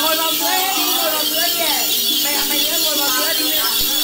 ngồi vào dưới hết đi, ngồi vào dưới đi. Mày nhớ ngồi vào dưới đi.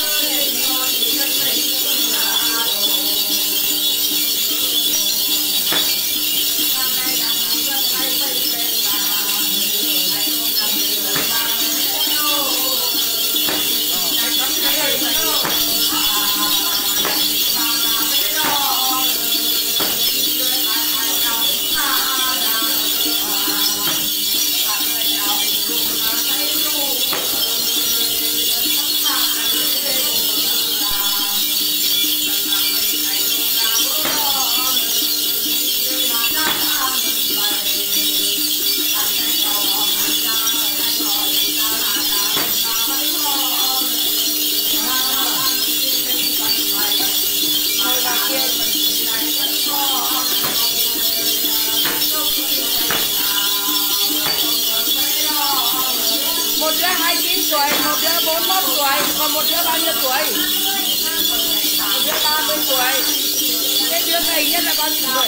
Một đứa 29 tuổi, một đứa 41 tuổi, còn một đứa bao nhiêu tuổi? Một đứa 30 tuổi. Cái đứa gầy nhất là bao nhiêu tuổi?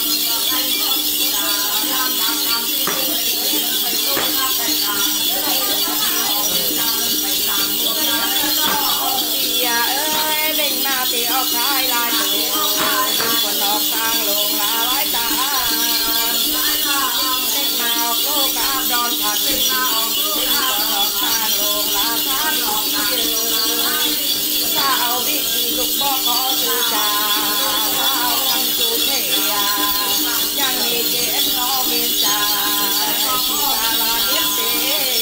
Dạ ơi, mình mà thì ốc khai lại tù, quần ốc sang luồng là bãi ta. Mình mà cô cá đòn thật, quần ốc sang luồng là sát sao biết gì lục bó có tư trà, sao thằng chú thể chẳng nghĩ chết nó miền trà, chỉ là biết thế.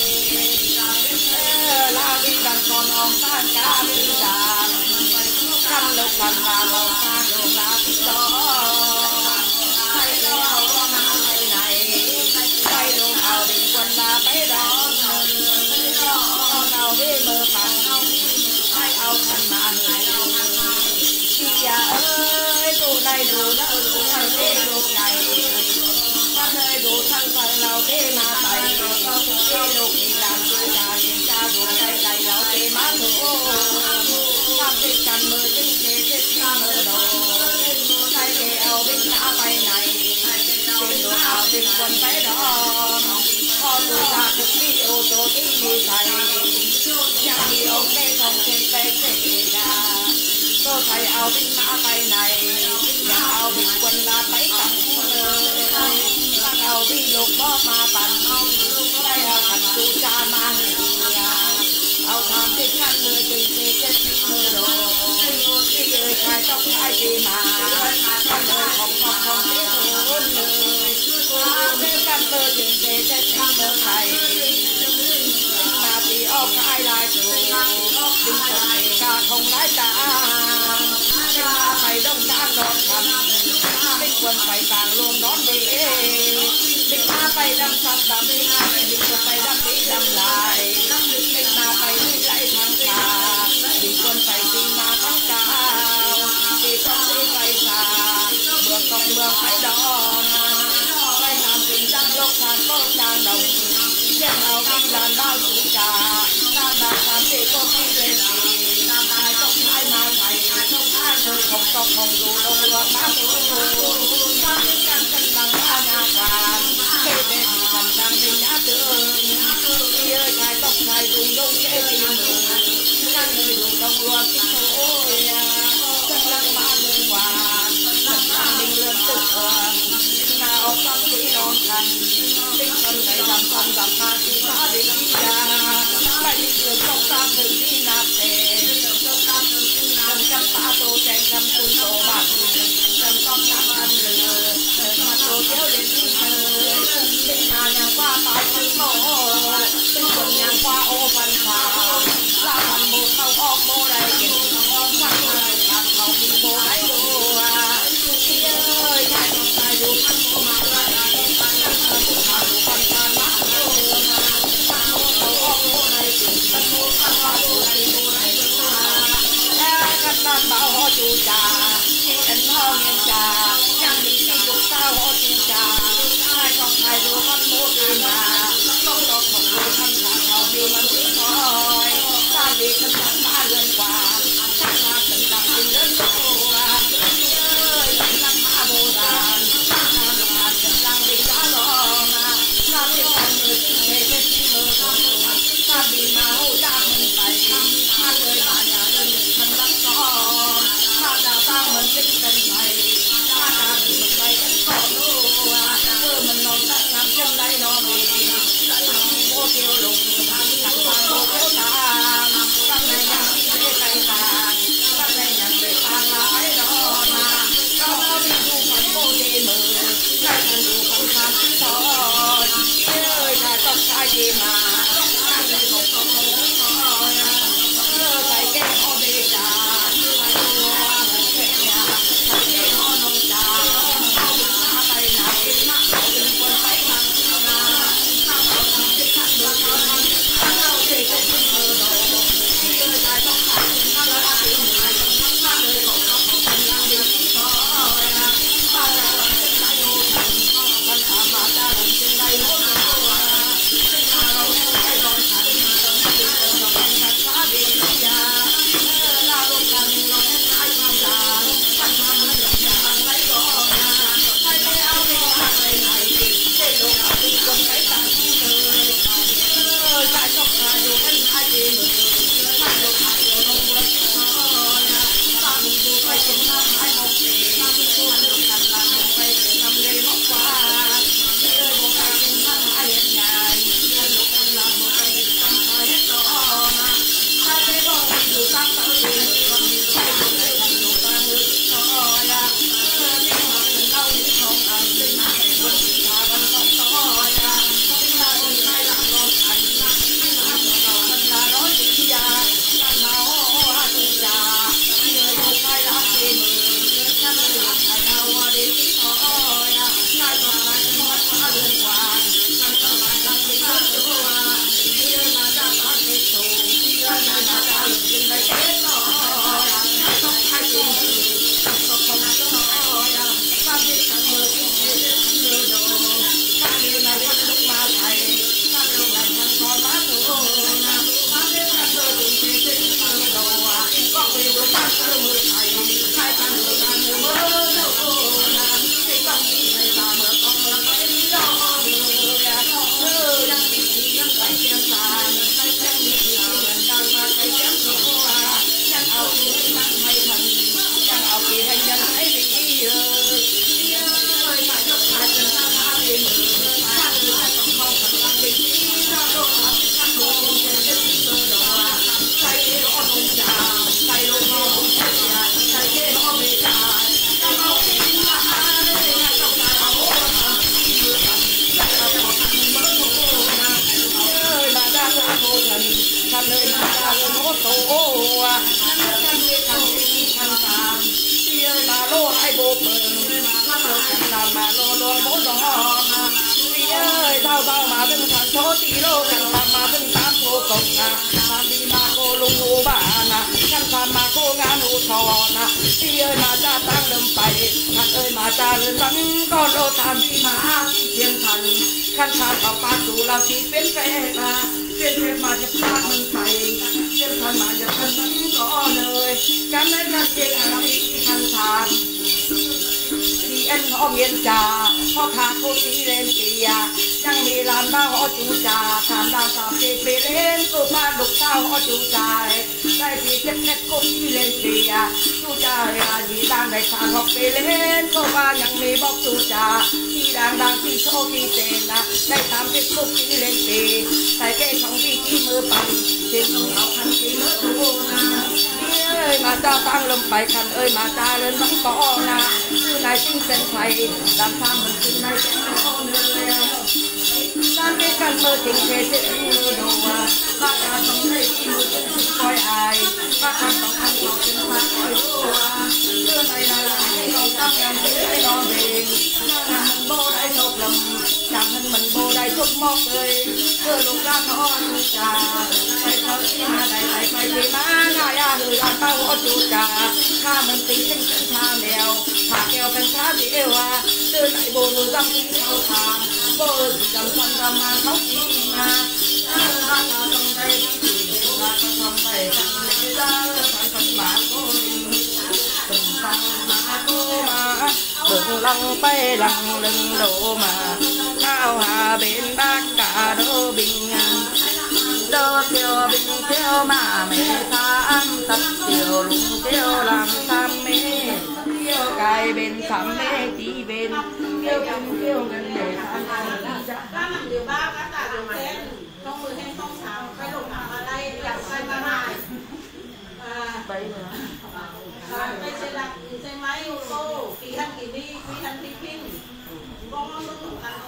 Là vì bằng con ông sang cá tư đàn, khăn lục bằng là lộc sang lục là tí đó. Hay lô hầu con hay này, hay lô hầu bình quân là bấy đó. Con nào đi mơ phẳng, hay ao khăn mà chị ơi, dù này dù đâu dù thằng thế dù này, con ơi dù thằng thằng nào thế mà phải, thế dù thì làm tôi là kiểm tra dù tay tay nào thế má thổ, con thích cần mơ chính thế thích mơ đồ, tay kề ao bên xã bay này, trên đồ ao bên quần váy đó, con tôi ra thực đi ô tô tí đi thầy, nhạc đi ông cây không trên cây kể ra. Cô thầy áo binh mã tay này, nhà áo binh quân là bấy cặp các áo binh lục bó mà bàn, đây áo thằng chú cha mà áo thằng thích khăn mưa tình thế chết mưa đồ, đi ơi khai tóc khai gì mà, con ơi không thế thốn thế khăn mưa tình thế chết mưa thầy, mà thì áo khai lại tù, đừng còn thể ca không lái ta. Phải đông sang đón thầm, binh quân phải vàng luôn đón về, binh ma phải đâm sập đâm binh quân phải đâm đi đâm lại, binh ma phải đi lại thằng xà, binh quân phải đi mà thắng cao, thì con đi phải xà, mường phải đón, phải làm tình trăng lộc thang có trang đồng, trên nào binh đàn bao chủ trà, ta đã làm để có khi lên gì, ai không ai mà phải không dù đông loạn má thủ, ta biết căn bằng ba nhà quản, kê về thì thần đang bên nhã tướng, đi ơi khai tóc khai dùng đông kê tìm mừng, căn người đủ đông loạn kinh thôi, chân lăng má hương hoàn, chân lăng mình luôn tự hưởng, nào tâm quý non thần, tinh thần phải dầm mà chỉ phá đến đi ra, lại đi đường không ta thường đi nạp tề. Trăm ta tô chén trăm cung tô bạc, trăm con trăm ăn lừa, mà tô kéo đến đi tinh hà nhàng qua tại thương mộ, tinh quần nhàng qua ô văn phà, ra thành một thâu ốc mô đầy kiện, sắc hàng làm thầu đi vô đáy đồ đi ơi, ngài không tài dù khăn mô mà lại, khăn thờ mô mà dù văn phà mát đồ, khăn mô thâu ốc mô đầy kiện, khăn mô khăn hoa đồ đi vô đáy đồ khăn lan bảo họ chủ trà, khi ấn họ nghiền trà, nhang bị khi dục sao họ chủ trà, hai con thầy đồ khăn mô từ nhà, không có lúa mình non đất nằm chân đây nó bị bố kêu lùng thằng bố kêu tàng thằng này nhang để tay tàng thằng này nhang để tàng lái đó mà nó đi du phần bố đi mờ lại cần du phần tham thôi ơi cả tóc sai gì mà thằng này không thôi thầy cái họ đi trả thầy hoa mình kẹt nhà thầy cái họ nông trà tay này đừng quên tay thằng con lô than đi mà thiên thần khăn khăn bảo ba chủ là thì biến phê mà nhập ba mình phải thiên thần mà nhập thân vẫn có lời cảm ơn các chị là đi khăn thàn thì anh họ miền trà họ thả cô tí lên kìa chẳng bị làm ba họ chủ trà tham đàn tạm thì về lên cô ba lục sao họ chủ trà đây thì chất chất cô tí lên kìa chủ trà là gì đang đại sản học về lên cô ba chẳng bị bóc chủ trà thì đang thì số thì tiền đây tạm thì cô tí lên kìa tại cái trong đi tí mưa bằng trên sông học hành tí mưa thu ơi mà cha tăng lầm phải khăn ơi mà cha lên vẫn có từ này sinh sen thầy làm sao mình từ này sẽ có nơi đang cái căn mơ tình thế sẽ mưa đồ ba ta sống đây khi mưa cũng coi ai ba ta sống ăn thọ trên hoa coi đua mưa này là cái lòng ta em chỉ thấy lo về nhà mình bố đại thuộc lầm chẳng hơn mình bố đại thuộc mọc ơi mưa lục ra thon trà phải thở khi mà đại phải thì má ngài người làm tao có chủ trà tha mình tính sinh chân tha mèo thả keo cánh cá điêu từ lại bồ rồi dăm đi theo thang bồ dăm phân dăm mà khóc đi mà ra trong đây thì ra trong đây chẳng lấy ra phần bà cô phần bà cô mà đừng lăng bay lăng lưng độ mà thao hà bên bác cả đô bình đô tiêu bình tiêu mà mẹ tham tập tiêu lùng tiêu làm tham mê tiêu cài bên tham mê tí bên kêu gần để ba nằm điều ba các tạ điều thêm không mười hay không thảo cái lục thảo ở đây đặt sai ba này vậy nữa cái xe máy ô tô kỳ hành kỳ đi quý hành kỳ phim con nó luôn là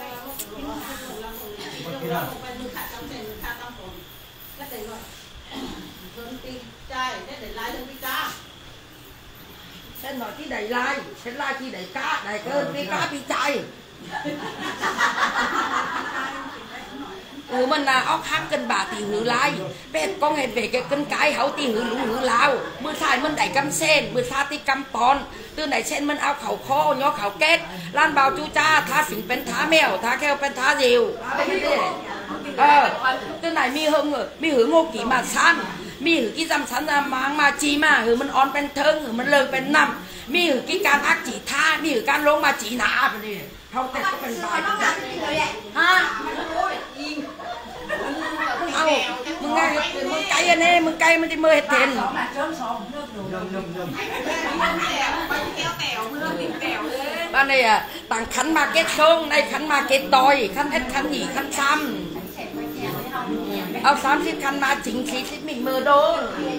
một bên người khác trong xe người khác trong phòng cái đấy rồi hơn tí trai để lái hơn tí cá sẽ nói tí đẩy lai sẽ lai tí đẩy cá đẩy cơn tí cá tí chay mình là ốc hát cân bà thì hứa lai bé con ngày về cái cân cái hậu thì hứa lũ hứa lao bữa thay mình đẩy căm sen bữa thay thì căm pon từ này sen mình ao khẩu kho nhó khẩu kết lan bào chú cha tha xỉnเป็นท้าแมวท้าแก้วเป็นท้าdiều từ này mi hưng rồi mi hứa ngô kỹ mà san mi hứa cái dăm sắn ra máng mà chi mà hứa mình onเป็นเทิงหรือมันเลิกเป็นนำมีหรือกี่การอักจีท่ามีหรือการลงมาจีหนาไปดิเขาแต่ก็เป็นบายฮะเอามึงไงมึงไกลอันนี้มึงไกลมันจะมือเห็ดเห็นบ้านนี้อ่ะต่างขันมาเก็ตชงในขันมาเก็ตดอยขันเอ็ดขันหยีขันซ้ำเอา30ขันมาจิง40 mình mơ đô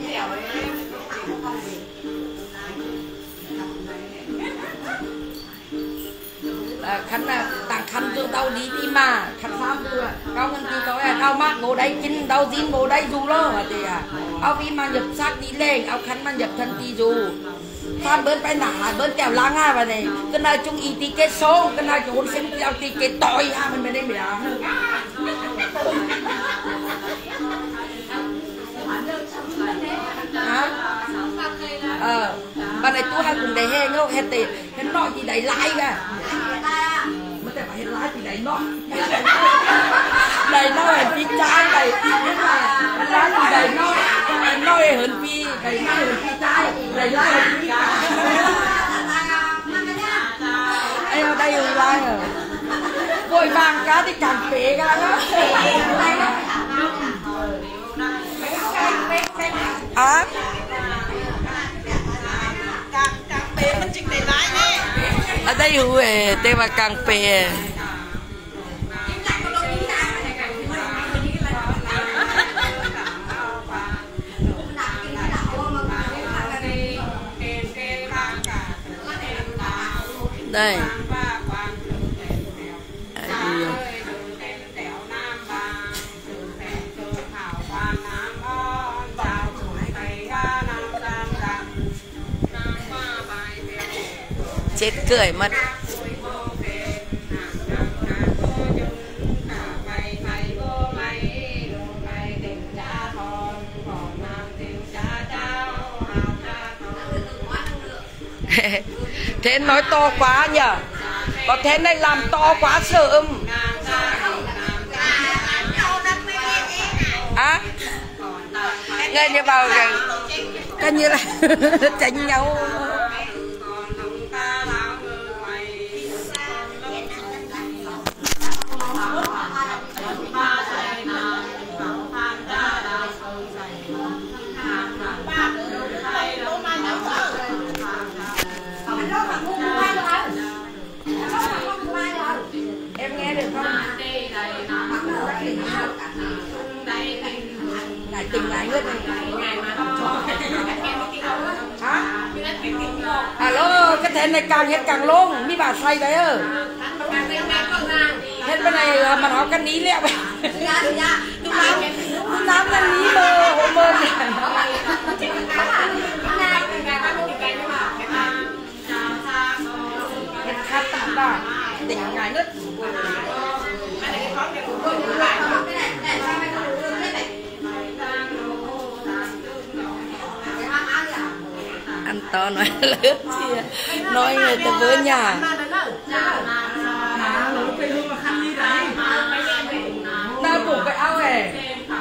khăn tặng khăn cho tao đi đi mà khăn sao đưa tao ngân đi tao tao mát ngồi đây chín tao dính ngồi đây dù lo mà thì ao đi mà nhập xác đi lên ao khăn mà nhập thân đi dù phan bên phải nả bên kẹo lang ha và này cái này chung y tí cái số cái này chúng xem kẹo tí cái tỏi ha mình bên đây mày bạn này tôi hay cùng đầy he ngô he tiền he nói gì đầy like cả mớiแต่เห็นไลฟ์ที่ไหนเนาะไหนน้อยพี่จ้าไหนไลฟ์ที่ไหนน้อยน้อยเห็นพี่ไหนน้อยเห็นพี่จ้าไหนไลฟ์เห็นพี่จ้าไอ้เราได้อยู่ไลฟ์เหรอโวยบางก้าที่จังเป๋กันแล้วอ่ะมันจึงได้ร้ายเนี่ย ở đây hữu tên mà càng pè đây chết cười mất thế nói to quá nhở có thế này làm to quá sợ á nghe như vào coi như là tránh nhau em nghe được không? Lại tình lại ngất hả? Alo, cái thẻ này càng hết càng luôn, mi bà say đấy ơ. Hết bên này mà nó cái ní lẹ vậy. Tôi dám là ní mơ, hộ mơ này. Hết khát tạm bà, tỉnh ngài ngất. Anh to nói lớn chia nói người ta với nhà ta bụng cái áo này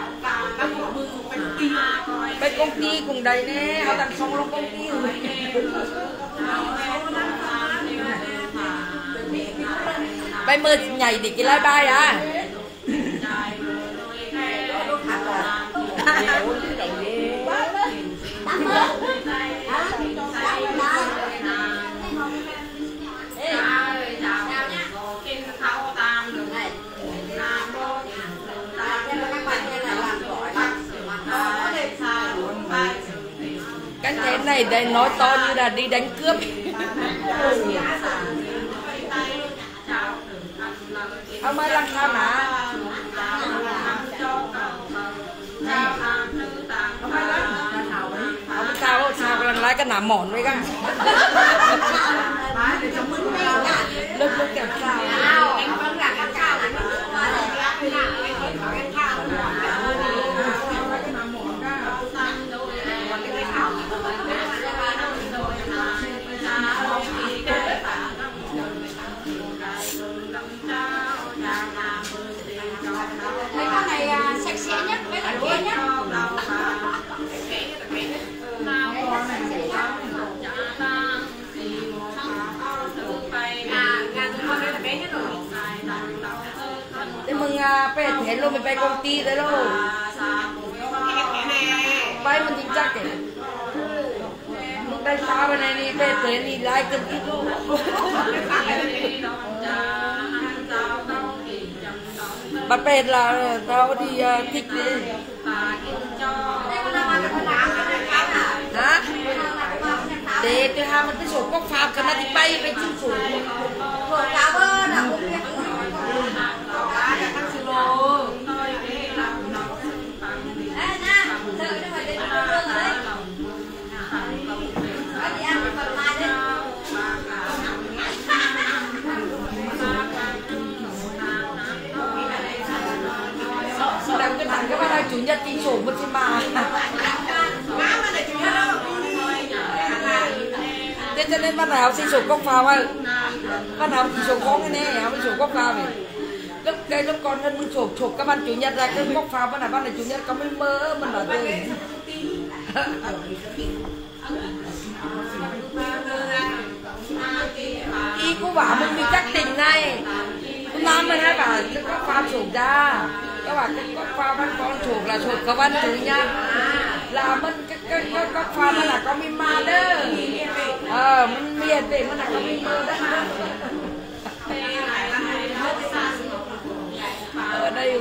ไปcông ty cùng đầy nèเอาđằng xong luôn công ty rồi bay mơ nhảy thì cái lai bay à này đây nói to như là đi đánh cướp. Ông mai lăng sao nè. Ông sao lăng lái cái nạm mòn với cái. Lúc kẹp sao. Em vẫn là cái cao này. Mấy con này sạch sẽ nhất, với cả kia nhất. Thế mừng phải thế luôn mình bay công ty đấy đâu. Bay mình chính chắc kể. Mình bay sao bên này đi bay thế đi lại cần ít luôn. Bà bè là tao đi thích đi. Hả? Để tôi ham cái sổ cốc phàm cái nó đi bay cái chim sổ. Rồi cá bơ nào cũng biết. Ê nha, thử cho mày đến con rương rồi đấy. Có gì ăn phần mai đấy. Đằng các bạn ơi, chủ nhật chính sổ một trên bà. Thế cho nên bắt đầu xin sổ cốc phàm ơi. Bắt đầu chỉ sổ có cái này, không sổ cốc phàm này. Lúc con hơn mình sổ các bạn chủ nhật ra cái cốc phàm bắt này chủ nhật có mới mơ mình nói rồi. Y cô bảo mình đi chắc tình này. Nam mình hay bảo cái cốc phàm sổ ra. Các bạn cái cốc phàm bắt con sổ là sổ các bạn chủ nhật. Là mình cái cốc phàm là có mình ma đó. Mình miền để mình là có mình mơ đó. Ở đây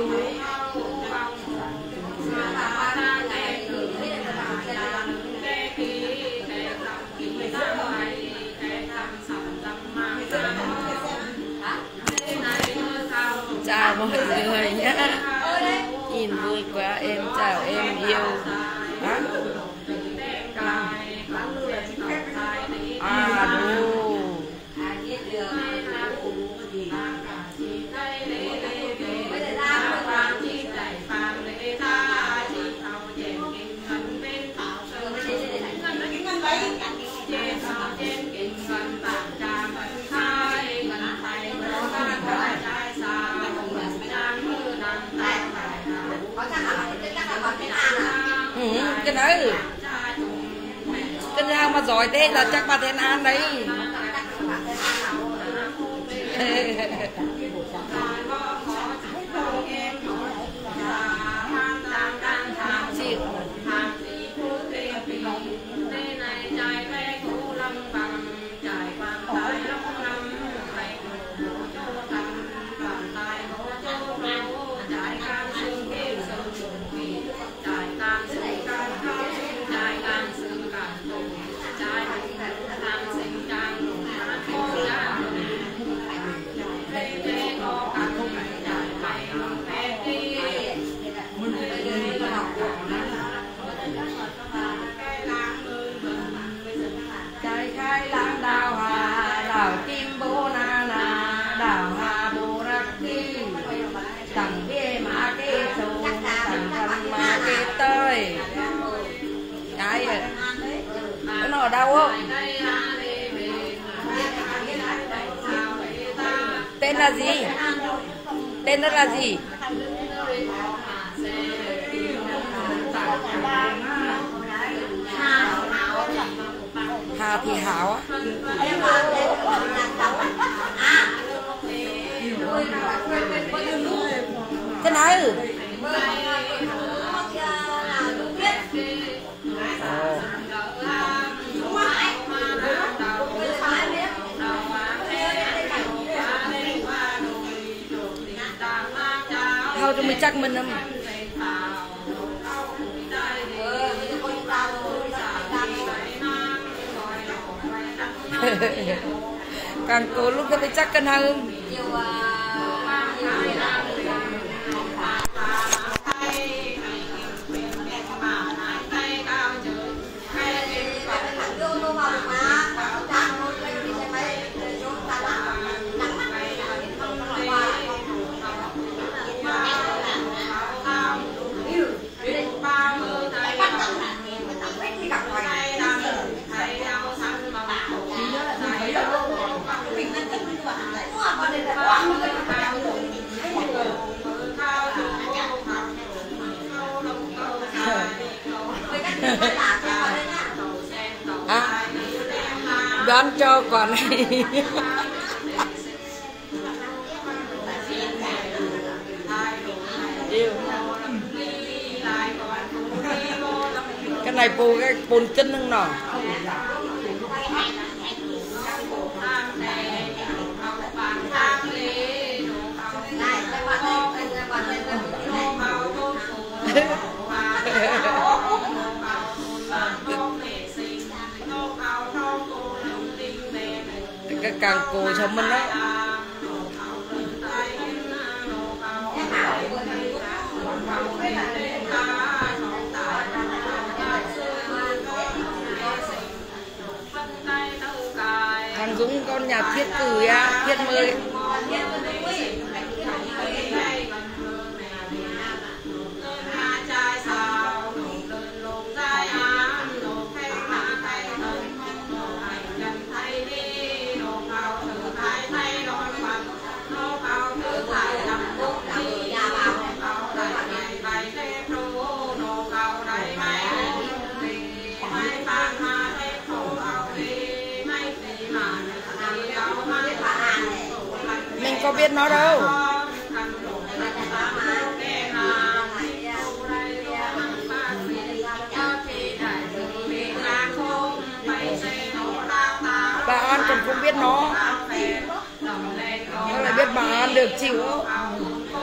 chào mọi người nhé, nhìn vui quá, em chào em yêu. Hả? Đồ cái đấy cái nào mà giỏi thế là chắc bà Thiên An đấy. Nó ở đâu không? Tên là gì? Tên nó là gì? Hà Thị Hảo á. Thế nào? Thôi cho mình chắc mình không? càng cố lúc cái chắc cân hơn nhiều đoán cho quả này cái này bù cái bồn chân không nọ cái càng cổ cho mình đó thằng Dũng con nhà thiết cử á, thiết mời có biết nó đâu. Bà An còn không biết nó lại biết bà An được chịu.